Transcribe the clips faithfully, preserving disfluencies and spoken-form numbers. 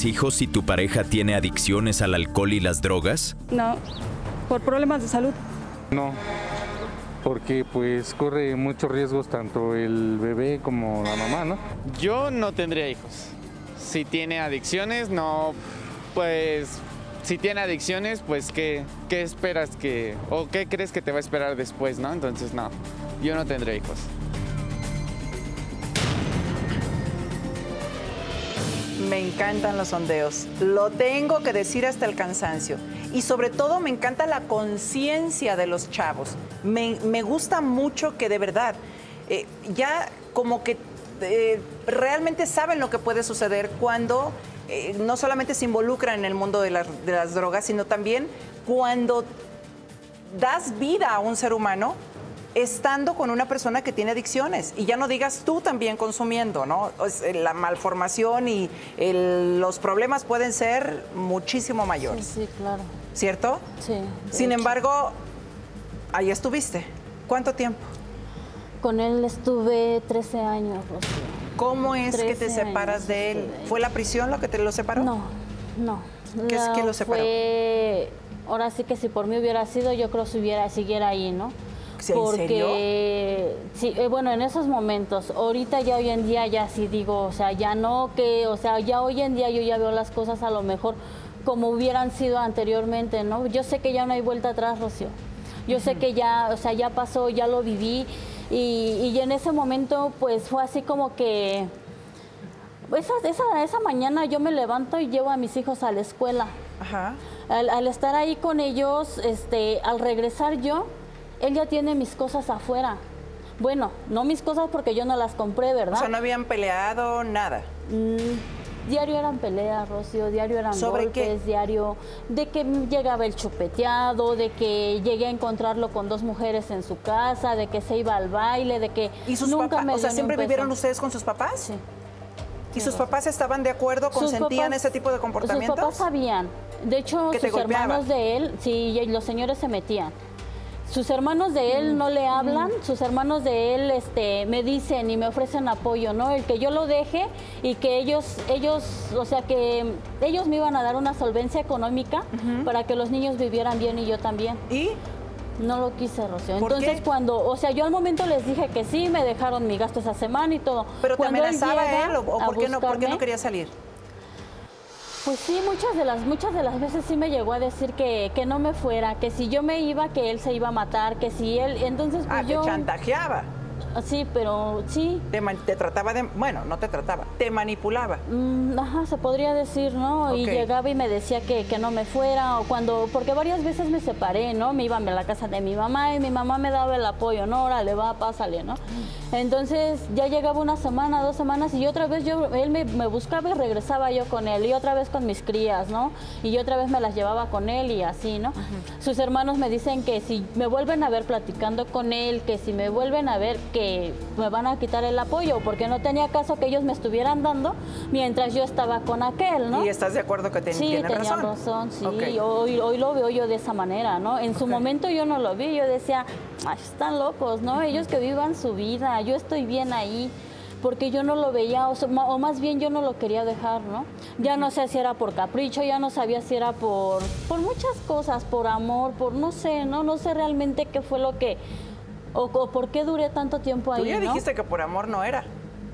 ¿Tienes hijos si tu pareja tiene adicciones al alcohol y las drogas? No, por problemas de salud. No, porque pues corre muchos riesgos tanto el bebé como la mamá, ¿no? Yo no tendría hijos. Si tiene adicciones, no, pues, si tiene adicciones, pues, ¿qué, qué esperas que, o qué crees que te va a esperar después, no? Entonces, no, yo no tendría hijos. Me encantan los sondeos, lo tengo que decir hasta el cansancio. Y sobre todo me encanta la conciencia de los chavos. Me, me gusta mucho que de verdad, eh, ya como que eh, realmente saben lo que puede suceder cuando eh, no solamente se involucran en el mundo de, la, de las drogas, sino también cuando das vida a un ser humano estando con una persona que tiene adicciones. Y ya no digas tú también consumiendo, ¿no? La malformación y el, los problemas pueden ser muchísimo mayores. Sí, sí, claro. ¿Cierto? Sí. Sin hecho. embargo, ahí estuviste. ¿Cuánto tiempo? Con él estuve trece años, Rocío. ¿Cómo es que te separas de él? ¿Fue la prisión lo que te lo separó? No, no. ¿Qué es que lo separó? Fue... Ahora sí que si por mí hubiera sido, yo creo que hubiera, siguiera ahí, ¿no? ¿En Porque, serio? sí, eh, bueno, en esos momentos, ahorita ya hoy en día ya sí digo, o sea, ya no que, o sea, ya hoy en día yo ya veo las cosas a lo mejor como hubieran sido anteriormente, ¿no? Yo sé que ya no hay vuelta atrás, Rocío. Yo uh-huh. sé que ya, o sea, ya pasó, ya lo viví y, y en ese momento pues fue así como que esa, esa, esa mañana yo me levanto y llevo a mis hijos a la escuela. Ajá. Al, al estar ahí con ellos, este, al regresar yo, él ya tiene mis cosas afuera. Bueno, no mis cosas porque yo no las compré, ¿verdad? O sea, no habían peleado, nada. Mm, diario eran peleas, Rocío, diario eran ¿Sobre golpes, qué? diario de que llegaba el chupeteado, de que llegué a encontrarlo con dos mujeres en su casa, de que se iba al baile, de que ¿Y sus nunca papás? me O sea, dio ni ¿siempre un peso. vivieron ustedes con sus papás? Sí. ¿Y sus papás estaban de acuerdo, consentían papás- ese tipo de comportamientos? Sus papás sabían. De hecho, ¿Que te sus golpeaba? hermanos de él, sí, y los señores se metían. Sus hermanos de él no le hablan, sus hermanos de él este, me dicen y me ofrecen apoyo, ¿no? El que yo lo deje y que ellos, ellos, o sea, que ellos me iban a dar una solvencia económica uh-huh. para que los niños vivieran bien y yo también. ¿Y? No lo quise, Rocío. ¿Por Entonces qué? cuando, o sea, yo al momento les dije que sí, me dejaron mi gasto esa semana y todo. ¿Pero te Cuando amenazaba él, él o, o por, qué no, por qué no buscarme, quería salir? Pues sí, muchas de las muchas de las veces sí me llegó a decir que, que no me fuera, que si yo me iba, que él se iba a matar, que si él, entonces pues ah, yo... te chantajeaba. Sí, pero sí. Te, te trataba de... Bueno, no te trataba, te manipulaba. Mm, ajá, se podría decir, ¿no? Okay. Y llegaba y me decía que, que no me fuera, o cuando... Porque varias veces me separé, ¿no? Me iba a la casa de mi mamá y mi mamá me daba el apoyo, ¿no? Órale, va, pásale, ¿no? Entonces ya llegaba una semana, dos semanas y otra vez yo, él me, me buscaba y regresaba yo con él, y otra vez con mis crías, ¿no? Y yo otra vez me las llevaba con él y así, ¿no? Uh-huh. Sus hermanos me dicen que si me vuelven a ver platicando con él, que si me vuelven a ver, que me van a quitar el apoyo, porque no tenía caso que ellos me estuvieran dando mientras yo estaba con aquel, ¿no? ¿Y estás de acuerdo que ten, sí, tienen razón? Sí, tenían razón, sí. Okay. Hoy, hoy lo veo yo de esa manera, ¿no? En su okay. momento yo no lo vi, yo decía, ay, están locos, ¿no? Ellos que vivan su vida, yo estoy bien ahí, porque yo no lo veía, o, o más bien yo no lo quería dejar, ¿no? Ya no sé si era por capricho, ya no sabía si era por, por muchas cosas, por amor, por no sé, ¿no? No sé realmente qué fue lo que... O, o por qué duré tanto tiempo ahí, Tú ya ¿no? dijiste que por amor no era.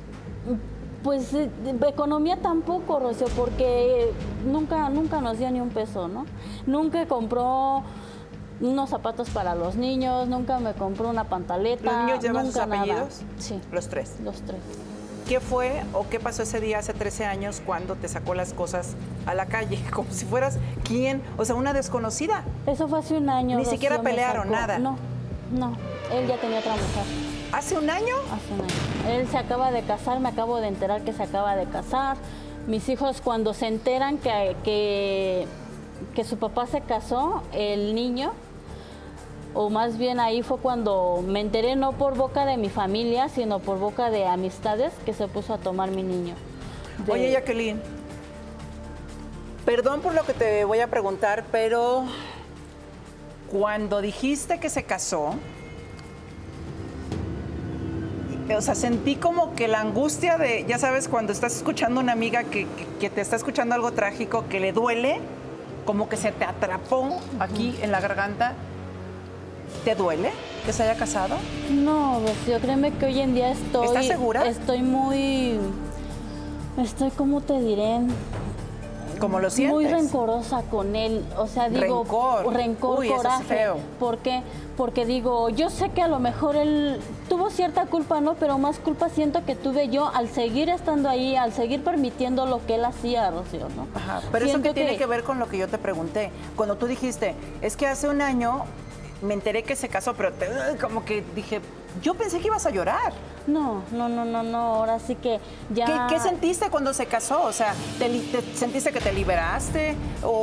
Pues eh, economía tampoco, Rocío, porque nunca, nunca nos dio ni un peso, ¿no? Nunca compró unos zapatos para los niños, nunca me compró una pantaleta. ¿Los niños llevan nunca sus apellidos? Nada. Sí. Los tres. Los tres. ¿Qué fue o qué pasó ese día hace trece años cuando te sacó las cosas a la calle? Como si fueras quién, o sea, una desconocida. Eso fue hace un año. Ni Rocío, siquiera pelearon, nada. No, no. Él ya tenía otra mujer. ¿Hace un año? Hace un año. Él se acaba de casar, me acabo de enterar que se acaba de casar. Mis hijos cuando se enteran que, que, que su papá se casó, el niño, o más bien ahí fue cuando me enteré, no por boca de mi familia, sino por boca de amistades, que se puso a tomar mi niño. De... Oye, Jacqueline, perdón por lo que te voy a preguntar, pero cuando dijiste que se casó, o sea, sentí como que la angustia de, ya sabes, cuando estás escuchando a una amiga que, que, que te está escuchando algo trágico, que le duele, como que se te atrapó aquí en la garganta. ¿Te duele que se haya casado? No, Rocío, créeme que hoy en día estoy... ¿Estás segura? Estoy muy... Estoy, ¿cómo te diré? ¿Cómo lo sientes? Muy rencorosa con él. O sea, digo... Rencor. Rencor, Uy, eso es coraje. feo. ¿Por qué? Porque digo, yo sé que a lo mejor él tuvo cierta culpa, ¿no? Pero más culpa siento que tuve yo al seguir estando ahí, al seguir permitiendo lo que él hacía, Rocío, ¿no? Ajá, pero Siento eso que tiene que ver con lo que yo te pregunté. Cuando tú dijiste, es que hace un año me enteré que se casó, pero te, como que dije, yo pensé que ibas a llorar. No, no, no, no, no, ahora sí que ya... ¿Qué, qué sentiste cuando se casó? O sea, ¿te, li- te sentiste que te liberaste?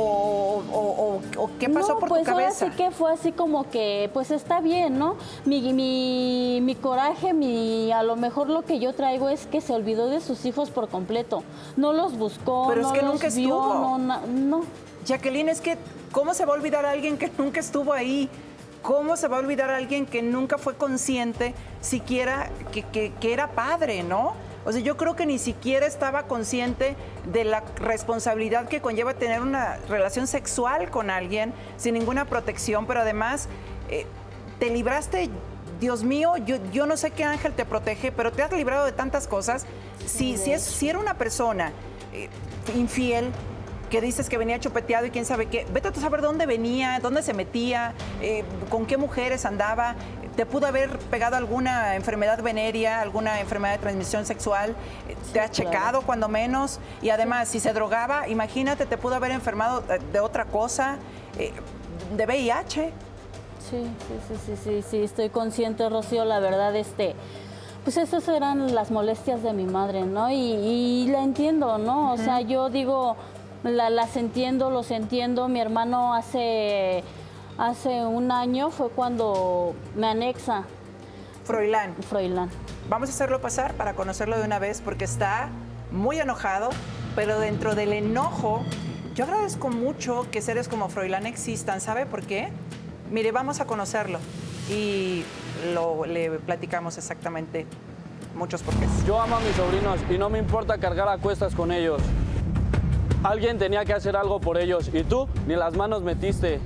¿O, o- o- o qué pasó no, por pues tu cabeza? ahora sí que fue así como que, pues está bien, ¿no? Mi, mi, mi coraje, mi, a lo mejor lo que yo traigo es que se olvidó de sus hijos por completo. No los buscó, Pero es no que los nunca vio, estuvo. no, na- no. Jacqueline, es que, ¿cómo se va a olvidar a alguien que nunca estuvo ahí? ¿Cómo se va a olvidar a alguien que nunca fue consciente siquiera que, que- que era padre, ¿no? O sea, yo creo que ni siquiera estaba consciente de la responsabilidad que conlleva tener una relación sexual con alguien sin ninguna protección, pero además eh, te libraste, Dios mío, yo, yo no sé qué ángel te protege, pero te has librado de tantas cosas. Si, si, es, si era una persona eh, infiel, que dices que venía chupeteado y quién sabe qué, vete a tú saber dónde venía, dónde se metía, eh, con qué mujeres andaba, te pudo haber pegado alguna enfermedad venérea, alguna enfermedad de transmisión sexual, eh, te has claro. checado cuando menos, y además si se drogaba, imagínate, te pudo haber enfermado de, de otra cosa, eh, de V I H. Sí, sí, sí, sí, sí, sí, estoy consciente, Rocío, la verdad, este... Pues esas eran las molestias de mi madre, ¿no? Y, y la entiendo, ¿no? O sea, yo digo... La, las entiendo, los entiendo. Mi hermano hace, hace un año fue cuando me anexa Froilán, Froilán. vamos a hacerlo pasar para conocerlo de una vez porque está muy enojado, pero dentro del enojo, yo agradezco mucho que seres como Froilán existan. ¿Sabe por qué? Mire, vamos a conocerlo y lo, le platicamos exactamente muchos porqués. Yo amo a mis sobrinos y no me importa cargar a cuestas con ellos. Alguien tenía que hacer algo por ellos y tú ni las manos metiste.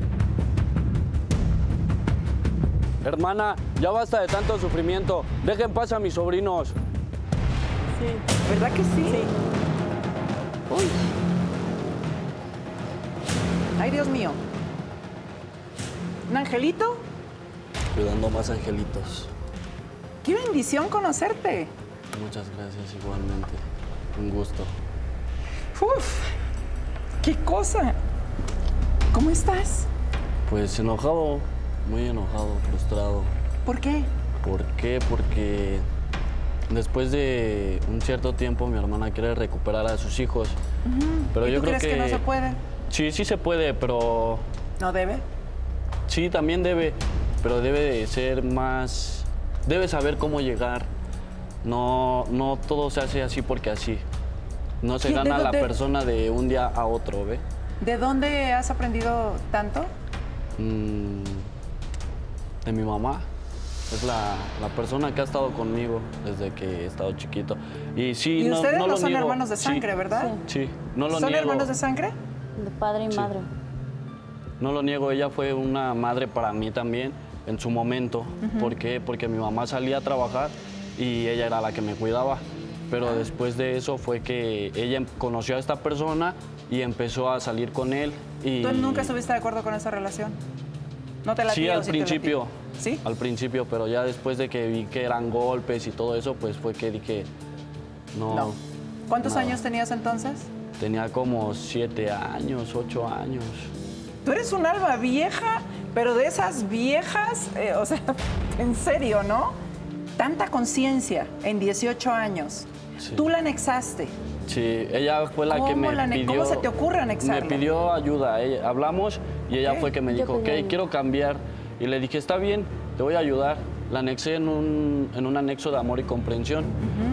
Hermana, ya basta de tanto sufrimiento. Deja en paz a mis sobrinos. Sí. ¿Verdad que sí? Sí. Uy. Ay, Dios mío. ¿Un angelito? Cuidando más angelitos. Qué bendición conocerte. Muchas gracias igualmente. Un gusto. Uf, qué cosa. ¿Cómo estás? Pues enojado, muy enojado, frustrado. ¿Por qué? ¿Por qué? Porque después de un cierto tiempo mi hermana quiere recuperar a sus hijos. Uh-huh. Pero ¿Y yo tú creo crees que... que no se puede? Sí, sí se puede, pero... ¿No debe? Sí, también debe, pero debe de ser más... Debe saber cómo llegar. No, no todo se hace así porque así. No se gana la persona de un día a otro, ¿ve? ¿De dónde has aprendido tanto? Mm, de mi mamá. Es la, la persona que ha estado conmigo desde que he estado chiquito. Y sí, y no, ustedes no no lo son niego. hermanos de sangre, Sí, ¿verdad? Sí, no lo ¿Son niego. hermanos de sangre? De padre y Sí. madre. No lo niego, ella fue una madre para mí también en su momento. Ujú. ¿Por qué? Porque mi mamá salía a trabajar y ella era la que me cuidaba. Pero después de eso fue que ella conoció a esta persona y empezó a salir con él. Y ¿Tú nunca estuviste de acuerdo con esa relación? ¿No te la Sí, al principio. ¿Sí? Al principio, pero ya después de que vi que eran golpes y todo eso, pues fue que dije, no. No. ¿Cuántos nada. años tenías entonces? Tenía como siete años, ocho años. Tú eres un alma vieja, pero de esas viejas, eh, o sea, en serio, ¿no? Tanta conciencia en dieciocho años. Sí. Tú la anexaste. Sí, ella fue la que ¿Cómo me la ane- pidió... cómo se te ocurre anexarla? Me pidió ayuda. Ella- hablamos y ella Ok. fue que me Yo dijo, ok, pedí ayuda. quiero cambiar. Y le dije, está bien, te voy a ayudar. La anexé en un, en un anexo de amor y comprensión.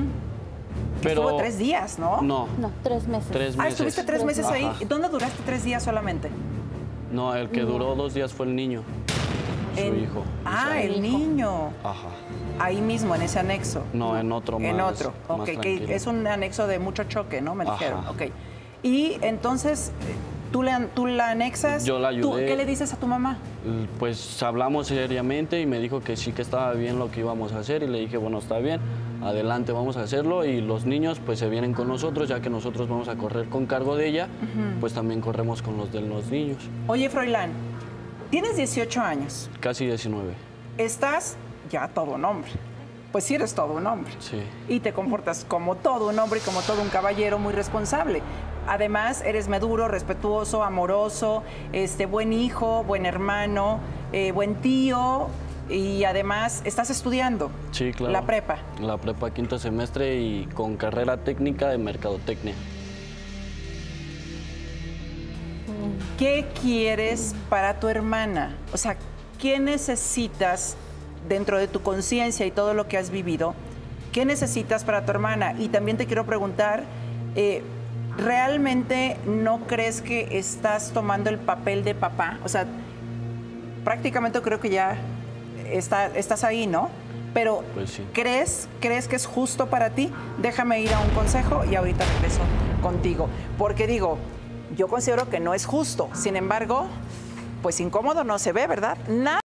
Pero Estuvo tres días, ¿no? no, No, tres meses. tres Ah, meses. estuviste tres meses ahí. Ajá. ¿Dónde duraste tres días solamente? No, el que duró dos días fue el niño. su En- hijo. Ah, Isaac. el niño. Ajá. Ahí mismo, en ese anexo. No, en otro más. En otro, más ok, que tranquilo. es un anexo de mucho choque, ¿no? Me Ajá. dijeron, ok. Y entonces, eh, ¿tú, le, tú la anexas? Yo la ¿Tú, ayudé. ¿Qué le dices a tu mamá? Pues hablamos seriamente y me dijo que sí que estaba bien lo que íbamos a hacer y le dije, bueno, está bien, adelante, vamos a hacerlo y los niños pues se vienen con nosotros, ya que nosotros vamos a correr con cargo de ella, pues también corremos con los de los niños. Oye, Froilán, tienes dieciocho años, Casi diecinueve, estás ya todo un hombre. Pues sí eres todo un hombre. sí. Y te comportas como todo un hombre y como todo un caballero muy responsable. Además, eres maduro, respetuoso, amoroso, este, buen hijo, buen hermano, eh, buen tío y además estás estudiando Sí, claro. la prepa. La prepa quinto semestre y con carrera técnica de mercadotecnia. ¿Qué quieres para tu hermana? O sea, ¿qué necesitas dentro de tu conciencia y todo lo que has vivido? ¿Qué necesitas para tu hermana? Y también te quiero preguntar, eh, ¿realmente no crees que estás tomando el papel de papá? O sea, prácticamente creo que ya está, estás ahí, ¿no? Pero, Pues sí. ¿crees, ¿crees que es justo para ti? Déjame ir a un consejo y ahorita regreso contigo. Porque digo, yo considero que no es justo. Sin embargo, pues incómodo no se ve, ¿verdad? Nada